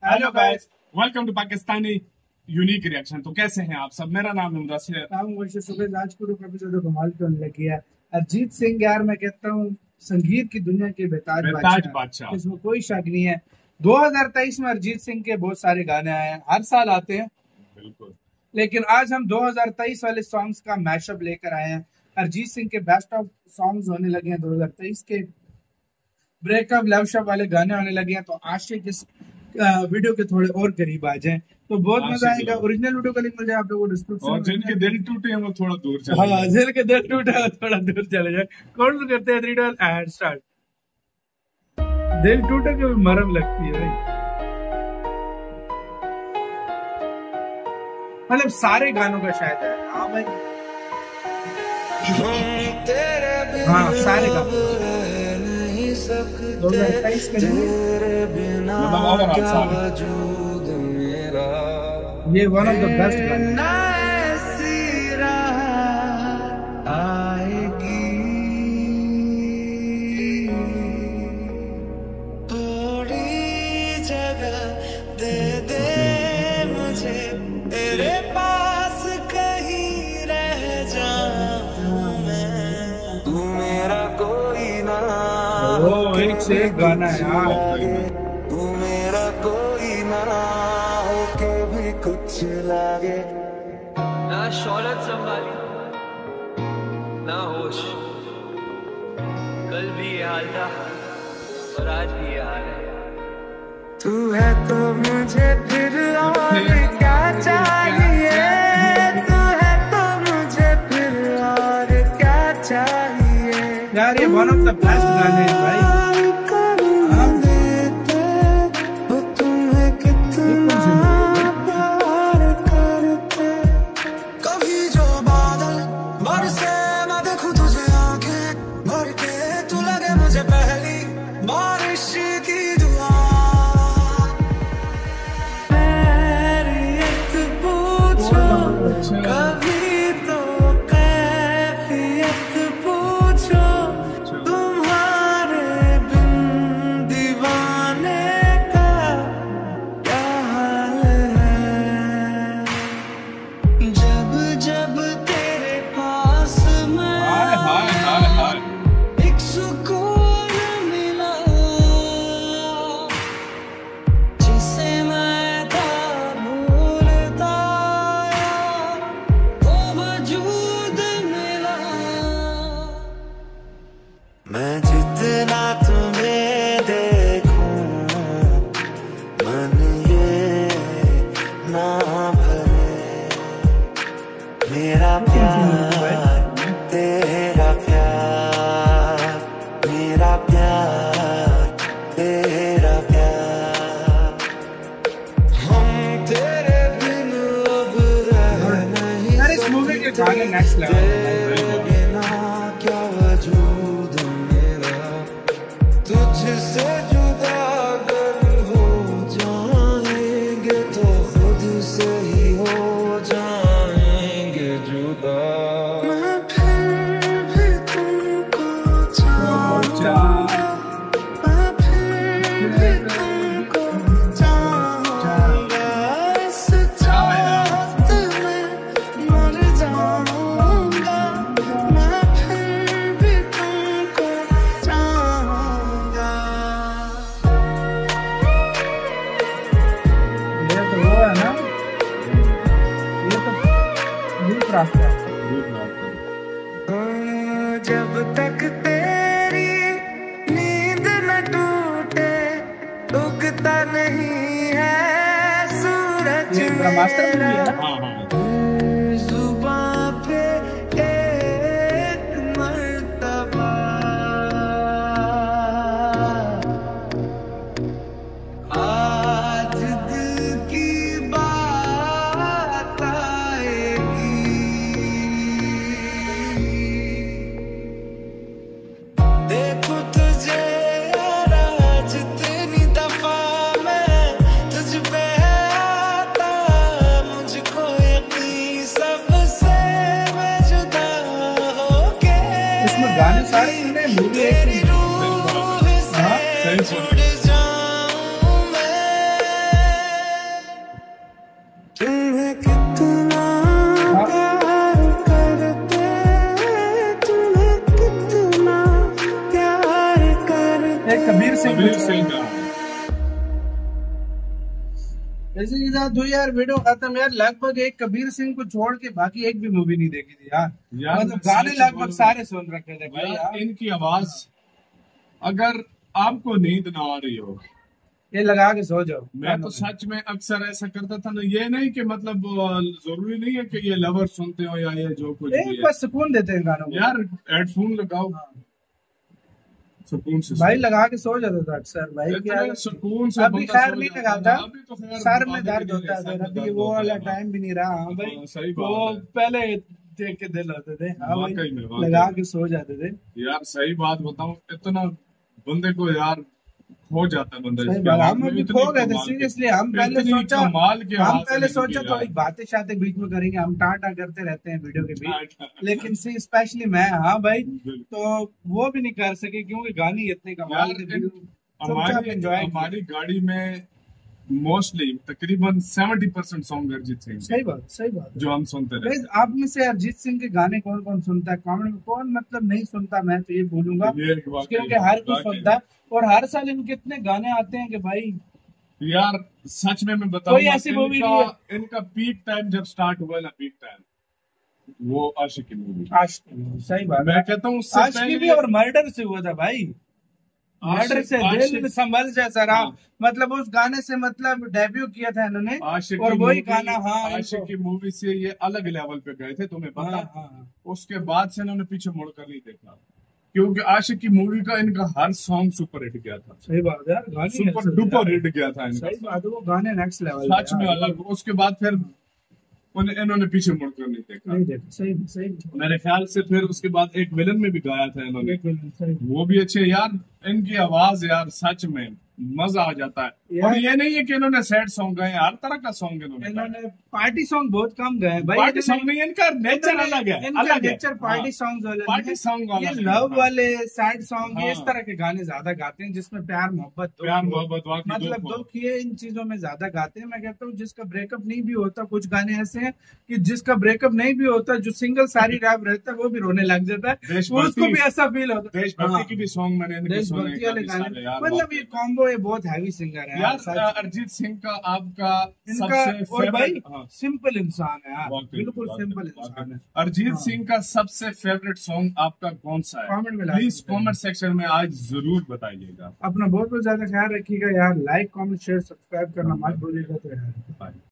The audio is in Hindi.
Hello guys, welcome to Pakistani unique reaction. तो कैसे हैं आप सब? मेरा नाम है मुदस्सिर। आज को एपिसोड कमाल की होने लगी है। अरिजीत सिंह यार, मैं कहता हूँ संगीत की दुनिया के बेताज बादशाह, इसमें कोई शक नहीं है। 2023 में अरिजीत सिंह के बहुत सारे गाने आए हैं, हर साल आते हैं बिल्कुल, लेकिन आज हम 2023 वाले सॉन्ग्स का मैशअप लेकर आए हैं। अरिजीत सिंह के बेस्ट ऑफ सॉन्ग्स होने लगे हैं 2023 के, ब्रेकअप लव शॉप वाले गाने होने लगे हैं। तो आशिक इस वीडियो के थोड़े और करीब आ जाएं तो बहुत मजा आएगा। ओरिजिनल वीडियो का लिंक मिल जाए आप लोगों को डिस्क्रिप्शन में। और जिनके दिल टूटे हैं वो थोड़ा दूर चले जाएं। हाँ, जिनके दिल टूटे हैं थोड़ा दूर चले जाए। कौन करते हैं 3 2 1 एंड स्टार्ट। दिल टूटे के भी मरम लगती है भाई, मतलब सारे गानों का शायद है। हाँ भाई, हाँ सारे गानों 2023 के ये वन ऑफ द बेस्ट गाने। थोड़ी जगह दे दे मुझे, तेरे पास कहीं रह जाऊं मैं, तू मेरा कोई ना। ओ एक से एक गाना है यार। तू मेरा कोई ना होके भी कुछ लागे, ना शौहरत संभाली ना होश, कल भी ये हाल था और आज भी ये हाल है। तू है तो मुझे फिर और क्या चाहिए, तू है तो मुझे फिर और क्या चाहिए। यार ये वन ऑफ द बेस्ट गाने हैं भाई। कभी तो कैफियत पूछो, तुम्हारे बिन दीवाने का क्या हाल है। जब जब तेरे पास मैं एक सुकून मिला, जिसे मैं था भूलता, मैं जितना तुम्हें देखूं मन ये ना भरे, मेरा प्यार तेरा प्यार, मेरा प्यार तेरा प्यार, हम तेरे बिन अब रह नहीं यार इस मूवी के गाने नेक्स्ट लेवल क्या वजूद मेरा, तुझसे जुदा अगर हो जाएंगे तो खुद से ही हो जाएंगे जुदा। मैं फिर भी तुमको चाहूंगा, मैं फिर भी तुमको चाहूंगा, इस चाहत में मर जाऊंगा। जब तक तेरी नींद न टूटे, उगता नहीं है सूरज मेरा। जुबां पे एक मर्तबा आज दिल की बात आएगी, देखो तुझे यार आज जितनी दफा मैं तुझ पे आता, मुझको जैसे कि साथ हुई यार वीडियो खत्म यार, लगभग एक कबीर सिंह को छोड़ के बाकी एक भी मूवी नहीं देखी थी यार। मतलब गाने लगभग सारे सुन रखे थे भाई यार। इनकी आवाज अगर आपको नींद ना आ रही हो, ये लगा के सो जाओ। मैं तो सच में अक्सर ऐसा करता था ना। ये नहीं कि मतलब जरूरी नहीं है कि ये लवर सुनते हो या ये जो कुछ भी एक है। बस सुकून देते हैं गानों को यार हेडफोन लगाओ, सुकून से भाई, लगा के सो जाता था अक्सर भाई। क्या इतने सुकून से अभी बंदा खैर सो नहीं जाता लगाता, था। अभी तो खैर सर में आदत दर्द नहीं होता है, सर में अभी दर्द वो होता वाला है। टाइम भी नहीं रहा। हाँ भाई, हाँ, सही वो बात है। पहले देख के दिल होते थे। हाँ भाई, वाकई में, वाकई लगा में। के सो जाते थे। यार सही बात बताऊं, इतना बंदे को यार हो जाता है बंदा सही इसकी बात, आवाज हम में। अभी इतनी खो गए थे कमाल की- सीरियसली। हम पहले इतनी सोचा कमाल की हम आवाज पहले है सोचा इनकी थोड़ी यार। बातें शातें बीच में करेंगे, हम टाटा करते रहते हैं वीडियो के बीच, हाँ, लेकिन स्पेशली मैं, हाँ भाई, बिल्कुल। तो वो भी नहीं कर सके क्योंकि गाने इतने कमाल यार थे। हमारी एंजॉय हमारी गाड़ी में मोस्टली तकरीबन 70% सॉन्ग अरिजीत सिंह के, सही बात, सही बात है। जो हम सुनते रहते गाइस, आप में से अरिजीत सिंह के गाने कौन कौन सुनता है कमेंट में, कौन मतलब नहीं सुनता, मैं तो ये बोलूंगा हैं। ये वाकई- क्योंकि हर कोई वाकई। सुनता है। और हर साल इनके इतने गाने आते हैं कि भाई यार सच में मैं बताऊं, कोई ऐसी मूवी नहीं इनका पीक टाइम जब स्टार्ट हुआ ना, पीक टाइम वो आशिकी मूवी। आशिकी, सही बात मैं है। कहता हूँ उससे आशिकी भी पहले और मर्डर से हुआ था भाई। मर्डर से दिल संभल जैसा रहा, हाँ। मतलब उस गाने से मतलब डेब्यू किया था इन्होंने। आशिकी और वही मूवी- गाना, हाँ, आशिकी मूवी से ये अलग लेवल पे गए थे, तुम्हें हाँ, पता। हाँ, उसके बाद से इन्होंने पीछे मुड़कर नहीं देखा, क्योंकि आशिकी मूवी का इनका हर सॉन्ग सुपर हिट गया था। सही बात है यार, गाने सुपर ऐसे थे डुपर यार। हिट गया था इनका। सही बात है, वो गाने नेक्स्ट लेवल सच में अलग। उसके बाद फिर इन्होंने पीछे मुड़कर नहीं देखा। नहीं देखा, सही सही मेरे ख्याल से फिर उसके बाद एक विलन में भी गाया था इन्होंने, सही। वो भी अच्छे। यार इनकी आवाज यार सच में मजा आ जाता है। यार- और ये नहीं है कि इन्होंने सैड सॉन्ग गाए, हर तरह का सॉन्ग इन्होंने गाया। इन्होंने पार्टी सॉन्ग बहुत कम गए भाई। पार्टी सॉन्ग नहीं, इनका नेचर अलग है, इनका अलग है। नेचर पार्टी सॉन्ग वाले पार्टी हैं। सॉन्ग वाला ये है। लव हाँ। वाले सैड सॉन्ग, ये इस हाँ। तरह के गाने ज्यादा गाते हैं जिसमें प्यार मोहब्बत दुख प्यार हो। मोहब्बत वाकई मतलब दुख हो। दुख, ये इन चीजों में ज्यादा गाते हैं। मैं कहता हूँ जिसका ब्रेकअप नहीं भी होता, कुछ गाने ऐसे हैं कि जिसका ब्रेकअप नहीं भी होता, जो सिंगल सारी रात रहता है वो भी रोने लग जाता है, देशभक्ति- उसको भी ऐसा फील होता है। देशभक्ति हाँ। की भी सॉन्ग मैंने इनके सुने देशभक्ति वाले काफी सारे गाने, यार। मतलब ये कॉम्बो, ये बहुत हैवी सिंगर है यार सच। अरिजीत सिंह का आपका इनका सबसे और भाई फेवरेट, हाँ, सिंपल इंसान है यार, वाकई- बिल्कुल वाकई- सिंपल वाकई। इंसान है। अरिजीत हाँ। सिंह का सबसे फेवरेट सॉन्ग आपका कौन सा है? कमेंट में ला प्लीज सकते हैं। कमेंट सेक्शन में आज जरूर बताइएगा। अपना बहुत बहुत ज्यादा ख्याल रखिएगा यार। लाइक कमेंट शेयर सब्सक्राइब करना मत भूलिएगा तो यार।